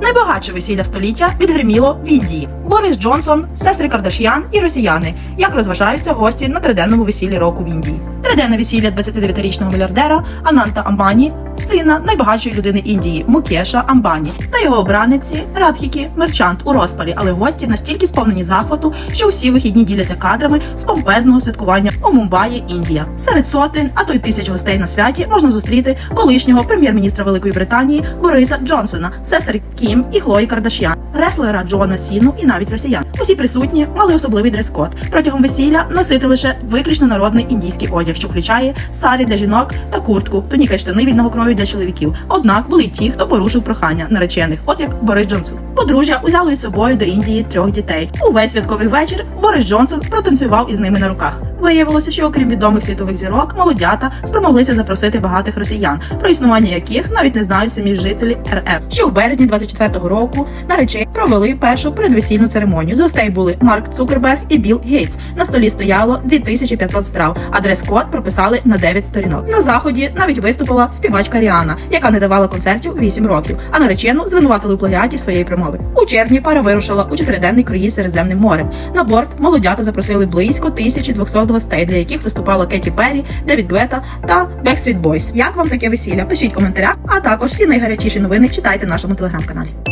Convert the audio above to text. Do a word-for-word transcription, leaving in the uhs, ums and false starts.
Найбагатше весілля століття відгриміло в Індії. Борис Джонсон, сестри Кардаш'ян і росіяни. Як розважаються гості на триденному весіллі року в Індії. Триденне весілля двадцятидев'ятирічного мільярдера Ананта Амбані, сина найбагатшої людини Індії Мукеша Амбані, та його обраниці Радхіки Мерчант у розпалі, але гості настільки сповнені захвату, що усі вихідні діляться кадрами з помпезного святкування у Мумбаї, Індія. Серед сотень, а то й тисяч гостей на святі можна зустріти колишнього прем'єр-міністра Великої Британії Бориса Джонсона, сестри Кім і Хлої Кардаш'ян, реслера Джона Сіну і навіть росіян. Усі присутні мали особливий дрес-код. Протягом весілля носити лише виключно народний індійський одяг, що включає сарі для жінок та куртку, туніка й штани вільного крою для чоловіків. Однак були й ті, хто порушив прохання наречених, от як Борис Джонсон. Подружжя узяло із собою до Індії трьох дітей. Увесь святковий вечір Борис Джонсон протанцював із ними на руках. Виявилося, що окрім відомих світових зірок, молодята спромоглися запросити багатих росіян, про існування яких навіть не знають самі жителі ер еф. Ще у березні двадцять четвертого року наречені провели першу передвесільну церемонію. З гостей були Марк Цукерберг і Білл Гейтс. На столі стояло дві тисячі п'ятсот страв, а дрес-код прописали на дев'ять сторінок. На заході навіть виступила співачка Ріана, яка не давала концертів вісім років, а наречену звинуватили у плагіаті своєї промови. У червні пара вирушила у чотириденний круїз Середземним морем. На борт молодята запросили близько тисячі двохсот гостей, для яких виступала Кеті Перрі, Девід Гуетта та Backstreet Boys. Як вам таке весілля? Пишіть в коментарях, а також всі найгарячіші новини читайте в нашому телеграм-каналі.